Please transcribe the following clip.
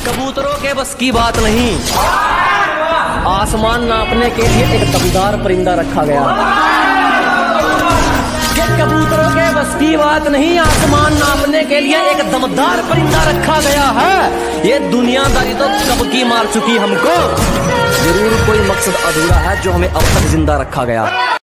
कबूतरों के बस की बात नहीं, आसमान नापने के लिए एक दमदार परिंदा रखा गया। ये कबूतरों के बस की बात नहीं, आसमान नापने के लिए एक दमदार परिंदा रखा गया है। ये दुनियादारी तो कब की मार चुकी हमको, जरूर कोई मकसद अधूरा है जो हमें अब तक जिंदा रखा गया।